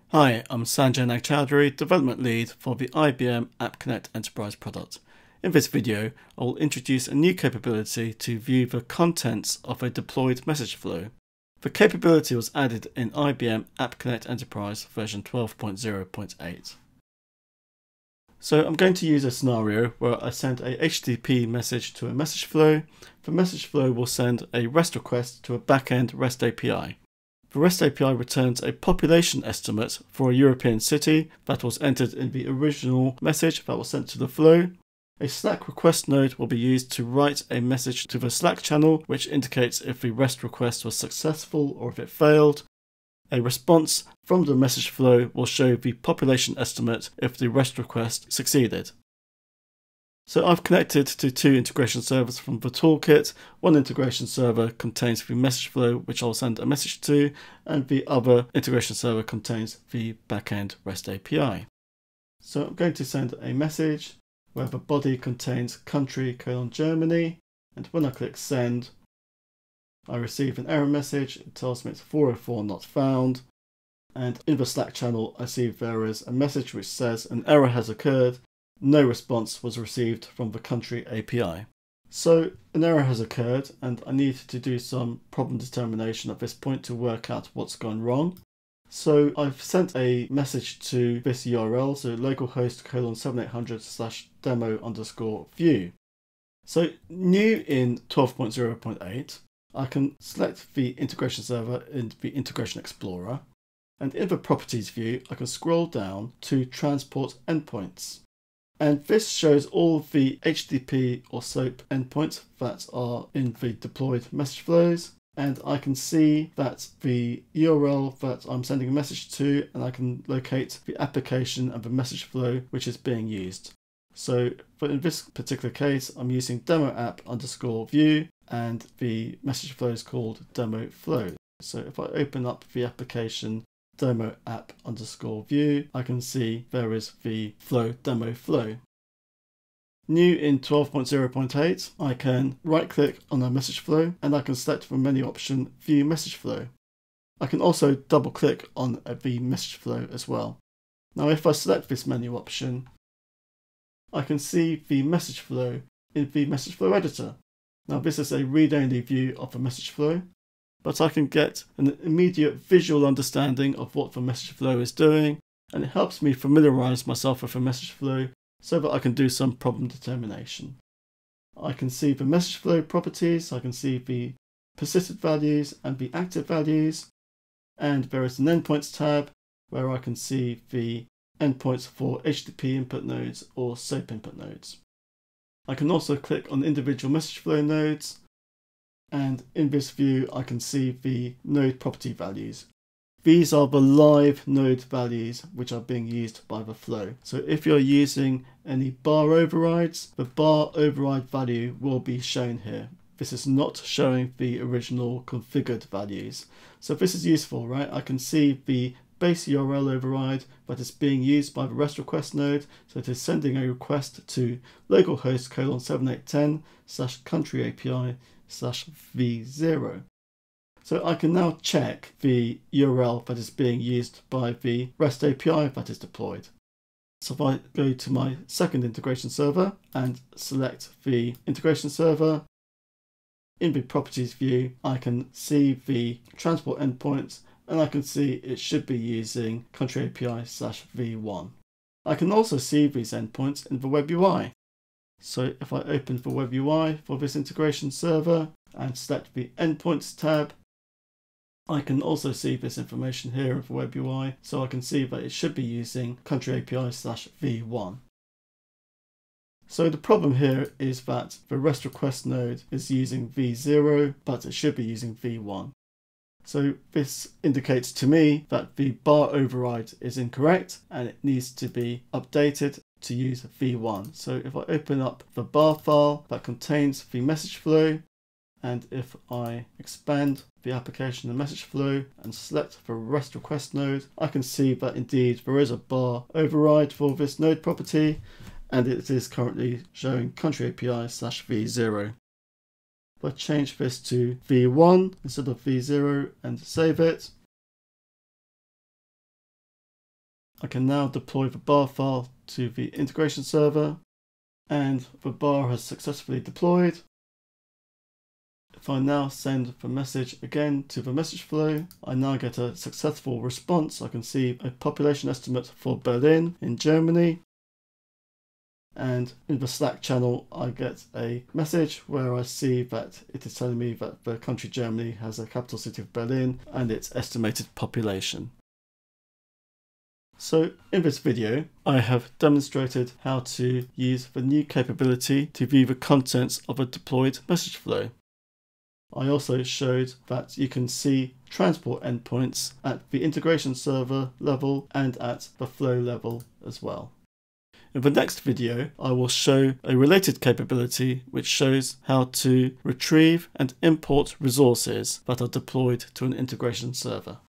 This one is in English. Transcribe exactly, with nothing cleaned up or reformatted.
Hi, I'm Sanjay Nagchowdhury, Development Lead for the I B M App Connect Enterprise product. In this video, I will introduce a new capability to view the contents of a deployed message flow. The capability was added in I B M App Connect Enterprise version twelve point zero point eight. So I'm going to use a scenario where I send a H T T P message to a message flow. The message flow will send a REST request to a backend REST A P I. The REST A P I returns a population estimate for a European city that was entered in the original message that was sent to the flow. A Slack request node will be used to write a message to the Slack channel, which indicates if the REST request was successful or if it failed. A response from the message flow will show the population estimate if the REST request succeeded. So I've connected to two integration servers from the toolkit. One integration server contains the message flow, which I'll send a message to, and the other integration server contains the backend REST A P I. So I'm going to send a message where the body contains country colon Germany, and when I click send, I receive an error message. It tells me it's four oh four not found, and in the Slack channel I see there is a message which says an error has occurred. No response was received from the country A P I. So an error has occurred and I need to do some problem determination at this point to work out what's gone wrong. So I've sent a message to this U R L, so localhost colon seventy-eight hundred slash demo underscore view. So new in twelve point zero point eight, I can select the integration server in the Integration Explorer, and in the properties view I can scroll down to transport endpoints. And this shows all the H T T P or SOAP endpoints that are in the deployed message flows. And I can see that the U R L that I'm sending a message to, and I can locate the application and the message flow which is being used. So for in this particular case, I'm using demo app underscore view, and the message flow is called demo flow. So if I open up the application demo app underscore view, I can see there is the flow demo flow. New in twelve point zero point eight, I can right click on a message flow and I can select the menu option view message flow. I can also double click on the message flow as well. Now if I select this menu option, I can see the message flow in the message flow editor. Now this is a read-only view of the message flow, but I can get an immediate visual understanding of what the message flow is doing, and it helps me familiarize myself with the message flow so that I can do some problem determination. I can see the message flow properties, I can see the persisted values and the active values, and there is an endpoints tab where I can see the endpoints for H T T P input nodes or SOAP input nodes. I can also click on individual message flow nodes, and in this view I can see the node property values. These are the live node values which are being used by the flow. So if you're using any bar overrides, the bar override value will be shown here. This is not showing the original configured values. So this is useful, right? I can see the base U R L override that is being used by the REST request node. So it is sending a request to localhost colon seventy-eight ten slash country A P I slash v zero. So I can now check the U R L that is being used by the REST A P I that is deployed. So if I go to my second integration server and select the integration server, in the properties view I can see the transport endpoints, and I can see it should be using country A P I slash v one. I can also see these endpoints in the web U I. So if I open the web U I for this integration server and select the endpoints tab, I can also see this information here in the web U I, so I can see that it should be using country A P I slash v one. So the problem here is that the REST request node is using v zero, but it should be using v one. So this indicates to me that the bar override is incorrect and it needs to be updated to use v one. So if I open up the bar file that contains the message flow, and if I expand the application and message flow and select the REST request node, I can see that indeed there is a bar override for this node property, and it is currently showing country A P I slash v zero. If I change this to v one instead of v zero and save it, I can now deploy the bar file to the integration server, and the bar has successfully deployed. If I now send the message again to the message flow, I now get a successful response. I can see a population estimate for Berlin in Germany. And in the Slack channel, I get a message where I see that it is telling me that the country Germany has a capital city of Berlin and its estimated population. So in this video, I have demonstrated how to use the new capability to view the contents of a deployed message flow. I also showed that you can see transport endpoints at the integration server level and at the flow level as well. In the next video, I will show a related capability which shows how to retrieve and import resources that are deployed to an integration server.